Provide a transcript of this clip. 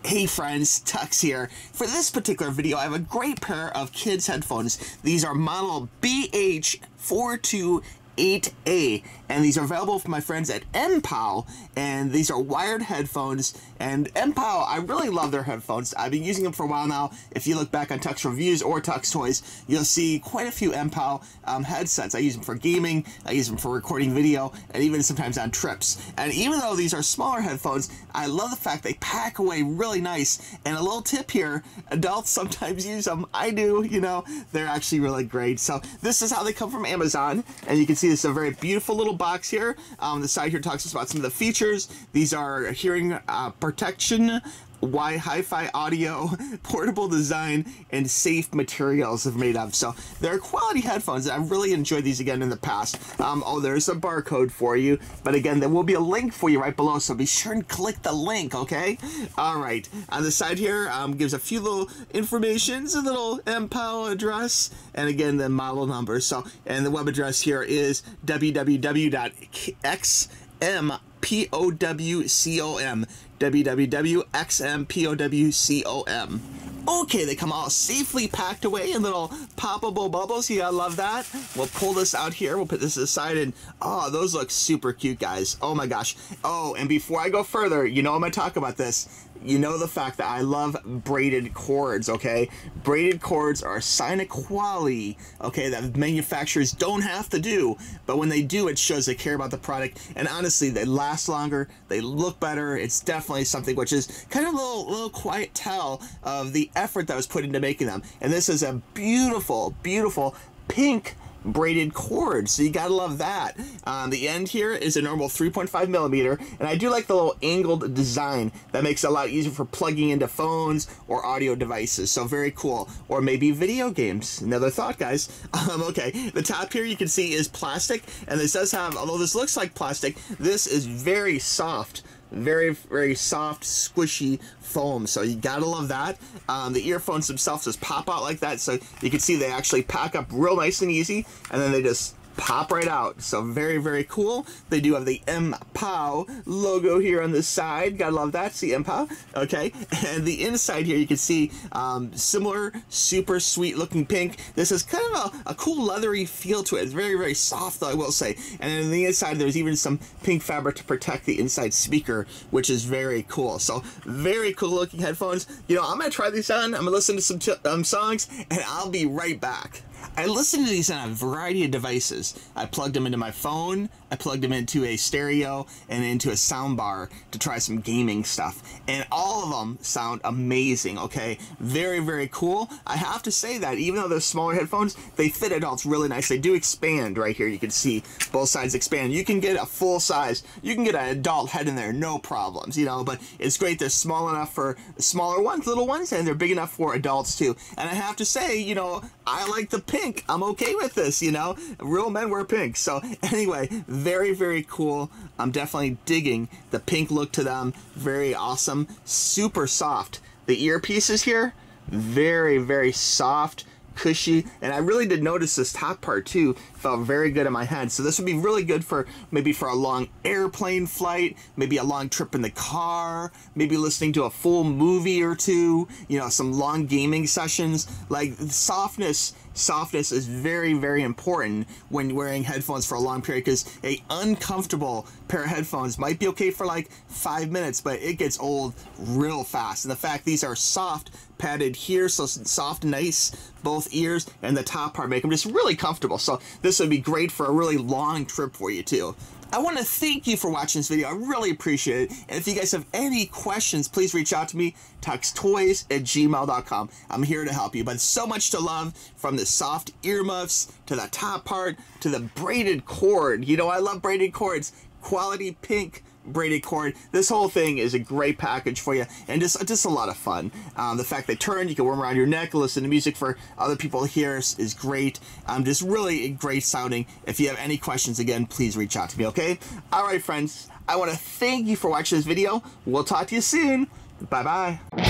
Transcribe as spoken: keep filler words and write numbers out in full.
Hey friends, Tux here. For this particular video, I have a great pair of kids headphones. These are model B H four two eight A, and these are available from my friends at M P O W, and these are wired headphones. And M P O W, I really love their headphones. I've been using them for a while now. If you look back on Tux Reviews or Tux Toys, you'll see quite a few M P O W um, headsets. I use them for gaming, I use them for recording video, and even sometimes on trips. And even though these are smaller headphones, I love the fact they pack away really nice. And a little tip here, adults sometimes use them. I do, you know, they're actually really great. So this is how they come from Amazon, and you can see this is a very beautiful little box here. Um, the side here talks about some of the features. These are hearing uh, protection, wide hi-fi audio, portable design, and safe materials they're made of. So they're quality headphones. I've really enjoyed these again in the past. Um, oh, there's a barcode for you. But again, there will be a link for you right below, so be sure and click the link, okay? All right. On the side here, um, gives a few little informations, a little M P O W address, and again, the model number. So, and the web address here is w w w dot x m p o w com. w w w dot x m p o w com. Okay, they come all safely packed away in little poppable bubbles. You gotta love that. We'll pull this out here. We'll put this aside, and oh, those look super cute, guys. Oh my gosh. Oh, and before I go further, you know I'm gonna talk about this. You know the fact that I love braided cords, okay? Braided cords are a sign of quality, okay, that manufacturers don't have to do, but when they do, it shows they care about the product, and honestly, they last longer, they look better. It's definitely something which is kind of a little, little quiet tell of the effort that was put into making them. And this is a beautiful, beautiful pink braided cord, so you gotta love that. On the end here is a normal three point five millimeter, and I do like the little angled design that makes it a lot easier for plugging into phones or audio devices. So very cool. Or maybe video games. Another thought, guys. Um, okay, the top here you can see is plastic, and this does have, although this looks like plastic, this is very soft. Very, very soft, squishy foam. So you gotta love that. Um, the earphones themselves just pop out like that. So you can see they actually pack up real nice and easy, and then they just pop right out. So very, very cool. They do have the M P O W logo here on the side. Gotta love that. See M P O W. Okay. And the inside here you can see um, similar, super sweet looking pink. This is kind of a, a cool leathery feel to it. It's very, very soft though, I will say. And on the inside there's even some pink fabric to protect the inside speaker, which is very cool. So very cool looking headphones. You know, I'm gonna try these on. I'm gonna listen to some t um, songs, and I'll be right back. I listened to these on a variety of devices. I plugged them into my phone, I plugged them into a stereo, and into a soundbar to try some gaming stuff. And all of them sound amazing, okay? Very, very cool. I have to say that even though they're smaller headphones, they fit adults really nice. They do expand right here. You can see both sides expand. You can get a full size, you can get an adult head in there, no problems, you know, but it's great. They're small enough for smaller ones, little ones, and they're big enough for adults too. And I have to say, you know, I like the pink. I'm okay with this, you know. Real men wear pink. So anyway, very, very cool. I'm definitely digging the pink look to them. Very awesome. Super soft. The earpieces here, very, very soft, cushy, and I really did notice this top part too felt very good in my head. So this would be really good for maybe for a long airplane flight, maybe a long trip in the car, maybe listening to a full movie or two, you know, some long gaming sessions. Like softness softness is very, very important when wearing headphones for a long period, because a uncomfortable pair of headphones might be okay for like five minutes, but it gets old real fast. And the fact these are soft, padded here, so soft, nice, both ears, and the top part make them just really comfortable. So this would be great for a really long trip for you too. I want to thank you for watching this video. I really appreciate it. And if you guys have any questions, please reach out to me, tux toys at gmail dot com. I'm here to help you. But so much to love, from the soft earmuffs to the top part to the braided cord. You know, I love braided cords. Quality pink braided cord. This whole thing is a great package for you, and just just a lot of fun. Um, the fact they turn, you can wear them around your neck, listen to music for other people here is, is great. Um, just really great sounding. If you have any questions, again, please reach out to me, okay? All right, friends, I want to thank you for watching this video. We'll talk to you soon. Bye-bye.